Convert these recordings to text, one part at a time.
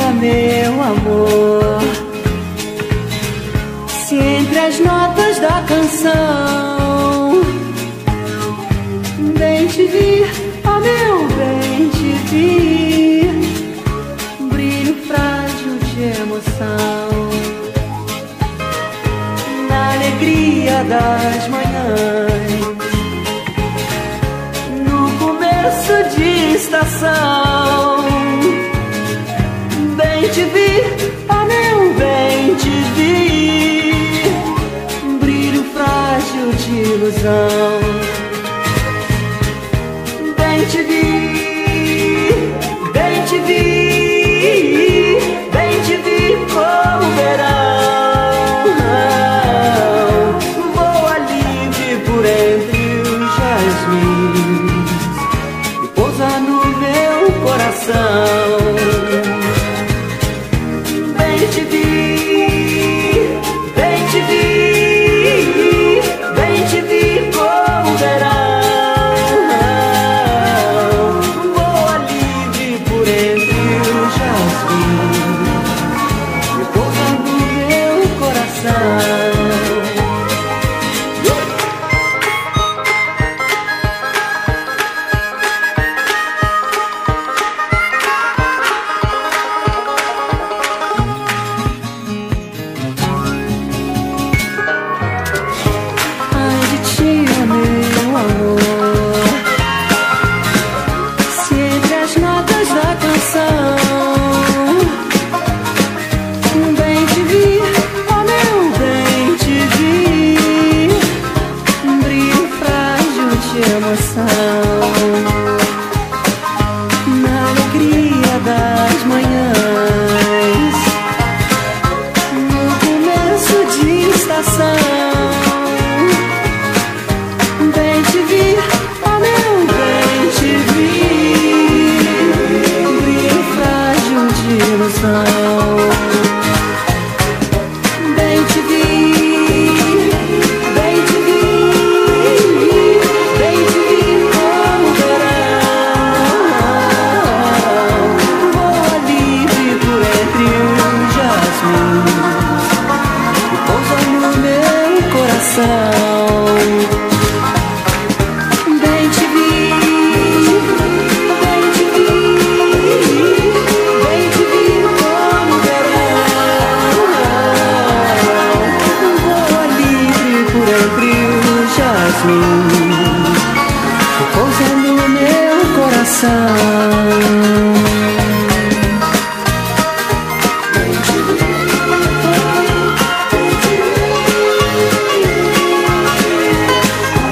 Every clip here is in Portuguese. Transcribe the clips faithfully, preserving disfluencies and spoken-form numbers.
dia, meu amor, se entre as notas da canção bem te vi, ó meu bem te vi, brilho frágil de emoção, na alegria das manhãs, no começo de estação, bem te vi, ó meu bem te vi, brilho frágil de ilusão, bem te vi, bem te vi, bem te vi como verão, voa livre por entre os jasmins e pousa no meu coração. Bem te vi, bem te vi, bem te vi como verão, voa livre por entre os jasmins e pousa no meu coração. Na alegria das manhãs, no começo de estação, bem te vi, ó meu bem te vi, brilho frágil de ilusão, bem te vi, bem te vi, bem te vi como verão, voa livre por entre os jasmins e pousa no meu coração. Bem te vi, bem te vi, bem te vi como verão, voa livre por entre os jasmins e pousa no meu coração.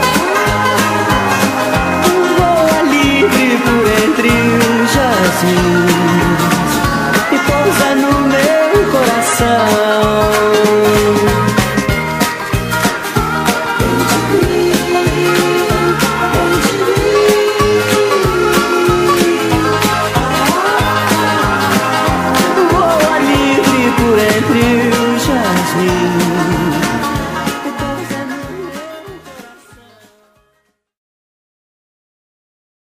Voa livre por entre os jasmins